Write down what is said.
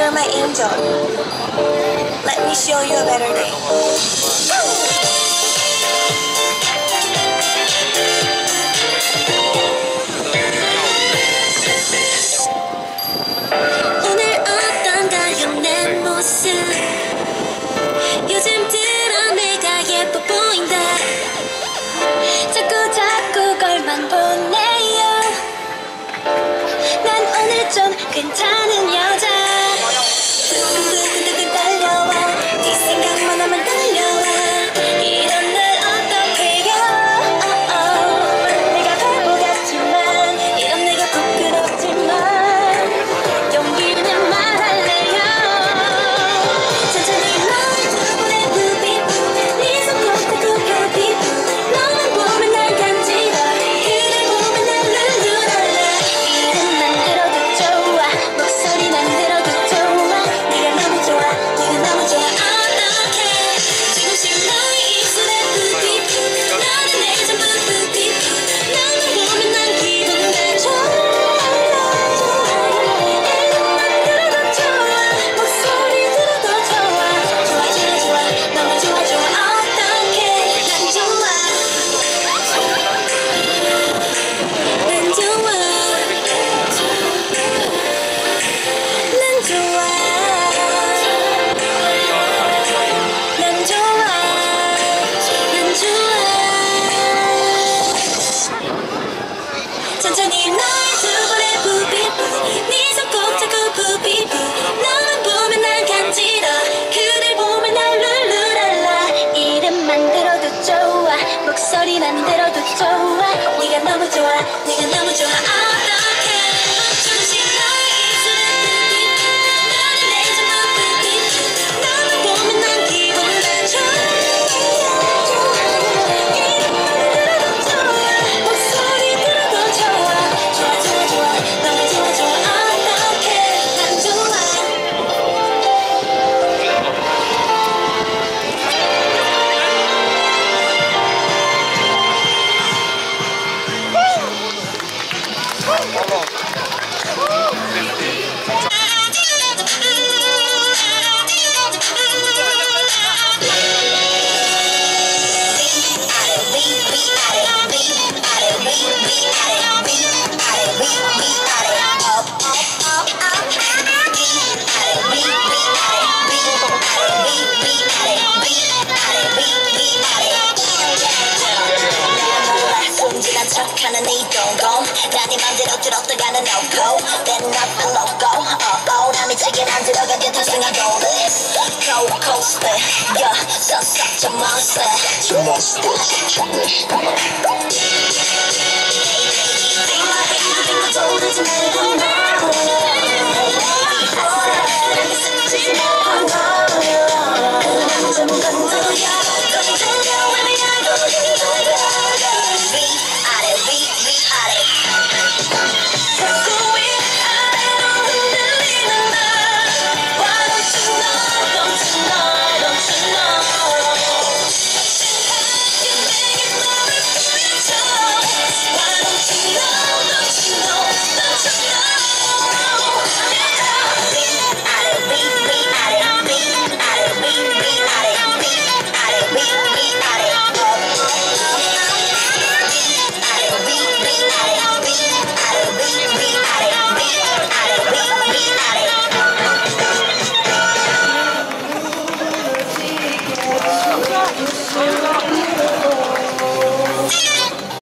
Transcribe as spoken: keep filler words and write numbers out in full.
You're my angel. Let me show you a better day. 오늘 어떤가요 내 모습. 요즘 들어 내가 예뻐 보인다. 자꾸 자꾸 걸만 보네요. 난 오늘 좀 괜찮은 여자. 두근두근 달려와. 네 생각만 하면 달려와. 이런 날 어떡해요. oh, oh. 내가 바보 같지만 이런 내가 부끄럽지만 용기는 말할래요. 천천히 널 두고내 부비. 네 손끝에 굽혀비. 너만 보면 날 간지러. 그를 보면 날 룰루랄라. 이름만 들어도 좋아. 목소리만 들어도 좋아. 네가 너무 좋아. 네가 너무 좋아. 어떡해. 조금씩 너의 입술에 부비. 너는 내 전부 부비. 너만 보면 난 기분가 좋아. 이름만 들어도 좋아. 목소리 들어도 좋아. 좋아 좋아 좋아. 너무 좋아 좋아. 어떡해. 난 좋아. 난 좋아. 난 좋아. 난 좋아. 난 좋아. 천천히 날 두고내 부비. 네 손 꼭 잡고 부비. 너만 보면 난 간지러. 그를 보면 날 룰루랄라. 이름만 들어도 좋아. 목소리만 들어도 좋아. 네가 너무 좋아. 네가 너무 좋아. 어떡해. 조금씩 너의 입술에 부비. 너는 내 전부 부비. 너만 보면 난 기분가 좋아. 이름만 들어도 좋아. 목소리 들어도 좋아. 좋아 좋아 좋아. 너무 좋아 좋아. 어떡해. 난 좋아. 순진한 척하는 이 동공. 난 네 맘대로 들었다가는 no-go. Then nothing loco. Uh-oh. 나 미치게 안 들어가 게 탑승한 고를. Go coaster. Yeah. So such a monster. Such a monster. Such a monster. 떠오르지 말고 나오려. 사랑이 스치지 말고 나오려. 난 좀 건져야. 좀 들려. 왜 내 알고 힘들어. 위아래 위 위아래. 자꾸 위아래로 흔들리는 나. Why don't you know, don't you know, don't you know. 심하게 내게 너를 보여줘. Why don't you know, don't you know, don't you know. 위아래 위 위아래 위아래 위 위아래 위아래 위 위아래. Thank you.